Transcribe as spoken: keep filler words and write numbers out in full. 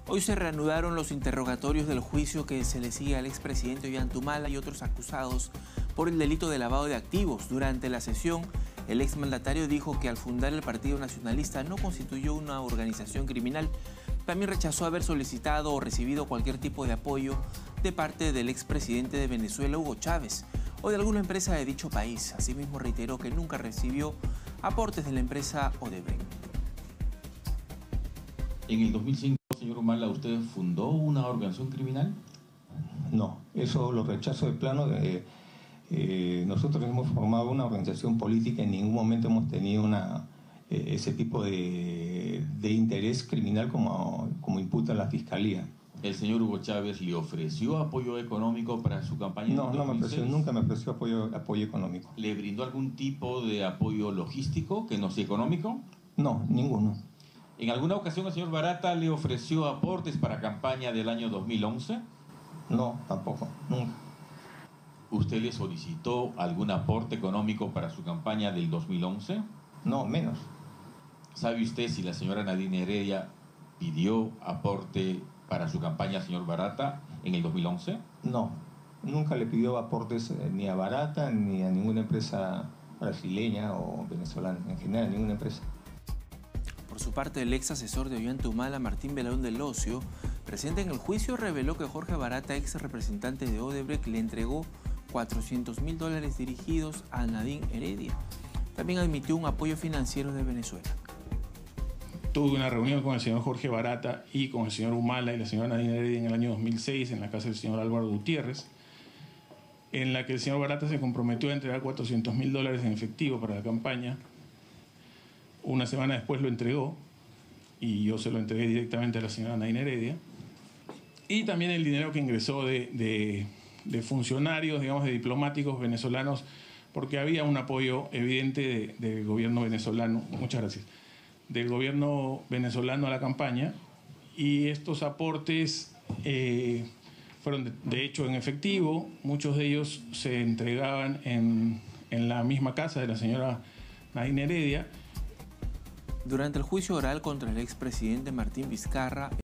Hoy se reanudaron los interrogatorios del juicio que se le sigue al expresidente Ollanta Humala y otros acusados por el delito de lavado de activos. Durante la sesión, el exmandatario dijo que al fundar el Partido Nacionalista no constituyó una organización criminal. También rechazó haber solicitado o recibido cualquier tipo de apoyo de parte del expresidente de Venezuela, Hugo Chávez, o de alguna empresa de dicho país. Asimismo, reiteró que nunca recibió aportes de la empresa Odebrecht. En el dos mil cinco, señor Humala, ¿usted fundó una organización criminal? No, eso lo rechazo de plano. Eh, eh, nosotros hemos formado una organización política, en ningún momento hemos tenido una, eh, ese tipo de, de interés criminal como, como imputa la Fiscalía. ¿El señor Hugo Chávez le ofreció apoyo económico para su campaña? No, no me ofreció, nunca me ofreció apoyo, apoyo económico. ¿Le brindó algún tipo de apoyo logístico que no sea económico? No, ninguno. ¿En alguna ocasión el señor Barata le ofreció aportes para campaña del año dos mil once? No, tampoco, nunca. ¿Usted le solicitó algún aporte económico para su campaña del dos mil once? No, menos. ¿Sabe usted si la señora Nadine Heredia pidió aporte para su campaña al señor Barata en el dos mil once? No, nunca le pidió aportes eh, ni a Barata ni a ninguna empresa brasileña o venezolana, en general, ninguna empresa. Por su parte, el ex asesor de Ollanta Humala, Martín Velarón del Ocio, presente en el juicio, reveló que Jorge Barata, ex representante de Odebrecht, le entregó cuatrocientos mil dólares dirigidos a Nadine Heredia. También admitió un apoyo financiero de Venezuela. Tuve una reunión con el señor Jorge Barata y con el señor Humala y la señora Nadine Heredia en el año dos mil seis en la casa del señor Álvaro Gutiérrez, en la que el señor Barata se comprometió a entregar cuatrocientos mil dólares en efectivo para la campaña. Una semana después lo entregó y yo se lo entregué directamente a la señora Nadine Heredia. Y también el dinero que ingresó de, de, de funcionarios, digamos, de diplomáticos venezolanos, porque había un apoyo evidente de, del gobierno venezolano, muchas gracias, del gobierno venezolano a la campaña. Y estos aportes eh, fueron de, de hecho en efectivo. Muchos de ellos se entregaban en, en la misma casa de la señora Nadine Heredia. Durante el juicio oral contra el expresidente Martín Vizcarra,